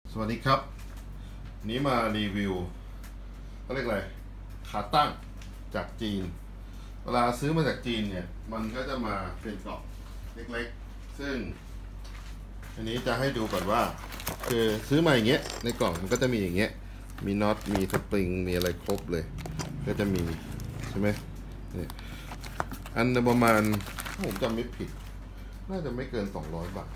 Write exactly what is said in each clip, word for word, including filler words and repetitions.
สวัสดีครับนี้มารีวิวเขาเรียกอะไรขาตั้งจากจีนเวลาซื้อมาจากจีนเนี่ยมันก็จะมาเป็นกล่องเล็กๆซึ่งอันนี้จะให้ดูก่อนว่าคือซื้อมาอย่างเงี้ยในกล่องมันก็จะมีอย่างเงี้ยมีน็อตมีสปริงมีอะไรครบเลยก็จะมีใช่ไหมเนี่ยอันประมาณถ้าผมจำไม่ผิดน่าจะไม่เกินสองร้อยบาท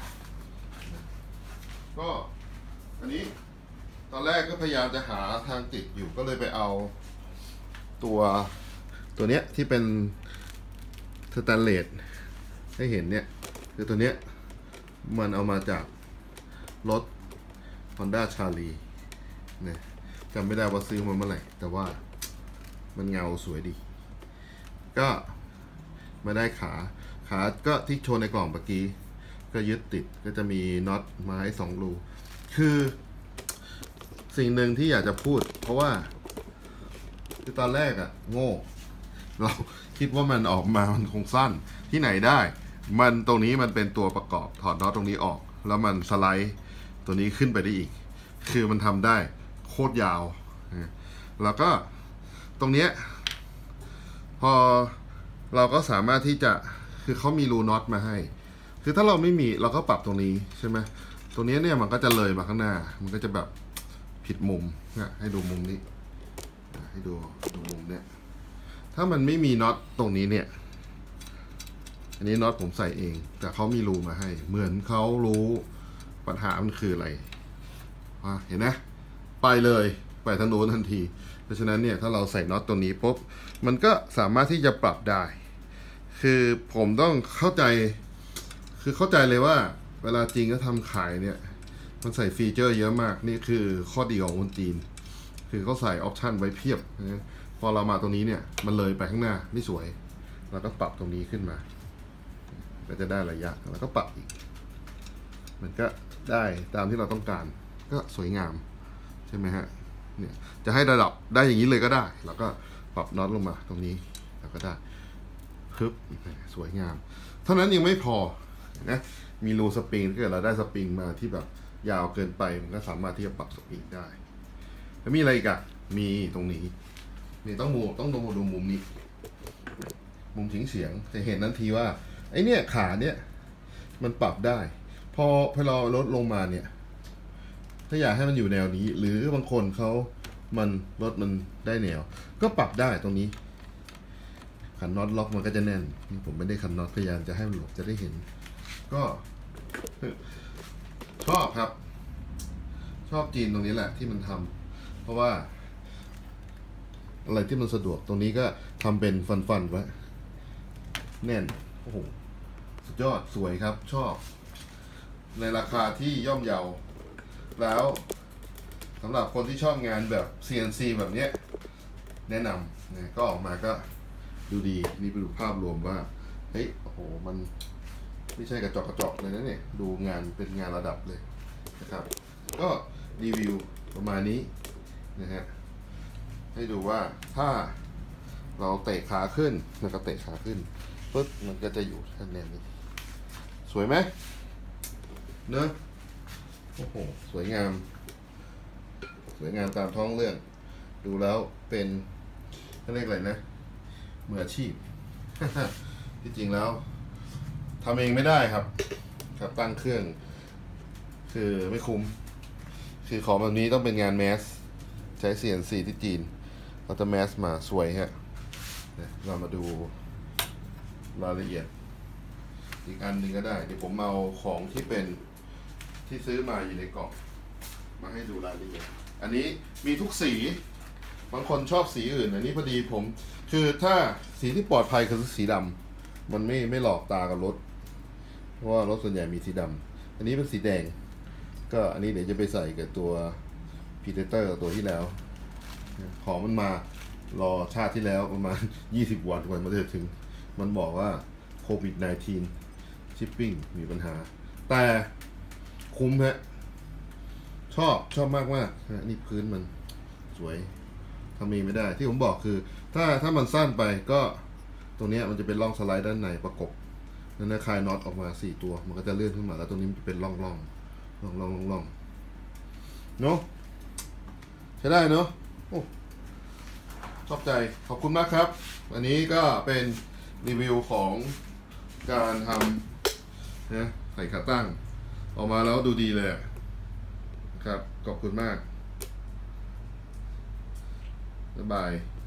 ก็อันนี้ตอนแรกก็พยายามจะหาทางติดอยู่ก็เลยไปเอาตัวตัวเนี้ยที่เป็นสแตนเลสให้เห็นเนี่ยคือตัวเนี้ยมันเอามาจากรถ Honda Charlie เนี่ยจำไม่ได้ว่าซื้อมาเมื่อไหร่แต่ว่ามันเงาสวยดีก็มาได้ขาขาก็ที่โชว์ในกล่องเมื่อกี้ก็ยึดติดก็จะมีน็อตไม้สองรูคือสิ่งหนึ่งที่อยากจะพูดเพราะว่าคือตอนแรกอะโง่เราคิดว่ามันออกมามันคงสั้นที่ไหนได้มันตรงนี้มันเป็นตัวประกอบถอดน็อตตรงนี้ออกแล้วมันสไลด์ตัวนี้ขึ้นไปได้อีกคือมันทำได้โคตรยาวแล้วก็ตรงเนี้ยพอเราก็สามารถที่จะคือเขามีรูน็อตมาให้คือถ้าเราไม่มีเราก็ปรับตรงนี้ใช่ไหมตรงนี้เนี่ยมันก็จะเลยมาข้างหน้ามันก็จะแบบผิดมุมเนี่ยให้ดูมุมนี้ให้ดูดูมุมเนี่ยถ้ามันไม่มีน็อตตรงนี้เนี่ยอันนี้น็อตผมใส่เองแต่เขามีรูมาให้เหมือนเขารู้ปัญหามันคืออะไรเห็นไหมไปเลยไปทางโน้นทันทีเพราะฉะนั้นเนี่ยถ้าเราใส่น็อตตรงนี้ปุ๊บมันก็สามารถที่จะปรับได้คือผมต้องเข้าใจคือเข้าใจเลยว่าเวลาจีนก็ทำขายเนี่ยมันใส่ฟีเจอร์เยอะมากนี่คือข้อดีของคนจีนคือเขาใส่ออปชันไว้เพียบนะพอเรามาตรงนี้เนี่ยมันเลยไปข้างหน้าไม่สวยเราก็ปรับตรงนี้ขึ้นมาก็จะได้ระยะแล้วก็ปรับอีกมันก็ได้ตามที่เราต้องการก็สวยงามใช่ไหมฮะเนี่ยจะให้ระดับได้อย่างนี้เลยก็ได้แล้วก็ปรับน็อตลงมาตรงนี้แล้วก็ได้คึบสวยงามเท่านั้นยังไม่พอนะมีรูสปริงถ้าเกิดเราได้สปริงมาที่แบบยาวเกินไปมันก็สามารถที่จะปรับสปริงได้แล้วมีอะไรอีกอะมีตรงนี้นี่ต้องมุมต้องดูดูมุมนี้มุมเฉียงเฉียงจะเห็นทันทีว่าไอเนี่ยขาเนี่ยมันปรับได้พอพอเราลดลงมาเนี่ยถ้าอยากให้มันอยู่แนวนี้หรือบางคนเขามันลดมันได้แนวก็ปรับได้ตรงนี้ขันน็อตล็อกมันก็จะแน่นผมไม่ได้ขันน็อตพยายามจะให้มันหลบจะได้เห็นก็ชอบครับชอบจีนตรงนี้แหละที่มันทำเพราะว่าอะไรที่มันสะดวกตรงนี้ก็ทำเป็นฟันๆไว้แน่นโอ้โหสุดยอดสวยครับชอบในราคาที่ย่อมเยาแล้วสำหรับคนที่ชอบงานแบบ ซี เอ็น ซี แบบนี้แนะนำนะก็ออกมาก็ดูดีนี่ไปดูภาพรวมว่าเฮ้ยโอ้โหมันไม่ใช่กระจอกกระจอกเลยนะเนี่ยดูงานเป็นงานระดับเลยนะครับก็รีวิวประมาณนี้นะฮะให้ดูว่าถ้าเราเตะขาขึ้นแล้วก็เตะขาขึ้นปึ๊บมันก็จะอยู่แค่นี้สวยไหมเนอะโอ้โหสวยงามสวยงามตามท้องเรื่องดูแล้วเป็นเขาเรียกอะไรนะมืออาชีพ ที่จริงแล้วทำเองไม่ได้ครับครับตั้งเครื่องคือไม่คุ้มคือของแบบนี้ต้องเป็นงานแมสใช้ ซี เอ็น ซี ที่จีนเราจะแมสมาสวยฮะเรามาดูรายละเอียดอีกอันหนึ่งก็ได้เดี๋ยวผมเอาของที่เป็นที่ซื้อมาอยู่ในกล่องมาให้ดูรายละเอียดอันนี้มีทุกสีบางคนชอบสีอื่นอันนี้พอดีผมคือถ้าสีที่ปลอดภัยคือสีดำมันไม่ไม่หลอกตากับรถเพราะว่ารถส่วนใหญ่มีสีดำอันนี้เป็นสีแดงก็อันนี้เดี๋ยวจะไปใส่กับตัว Predator ตัวที่แล้วของมันมารอชาติที่แล้วประมาณยี่สิบวันกว่ามันจะถึงมันบอกว่าโควิด สิบเก้า ชิปปิ้งมีปัญหาแต่คุ้มฮะชอบชอบมากมากนี่พื้นมันสวยทำเองไม่ได้ที่ผมบอกคือถ้าถ้ามันสั้นไปก็ตรงนี้มันจะเป็นร่องสไลด์ด้านในประกบนั่นนะคลายน็อตออกมาสี่ตัวมันก็จะเลื่อนขึ้นมาแล้วตรงนี้มันจะเป็นร่องร่องร่องร่องร่องร่องเนาะใช้ได้เนาะโอ้ชอบใจขอบคุณมากครับอันนี้ก็เป็นรีวิวของการทำนะใส่ขาตั้งออกมาแล้วดูดีเลยครับขอบคุณมากบ๊ายบาย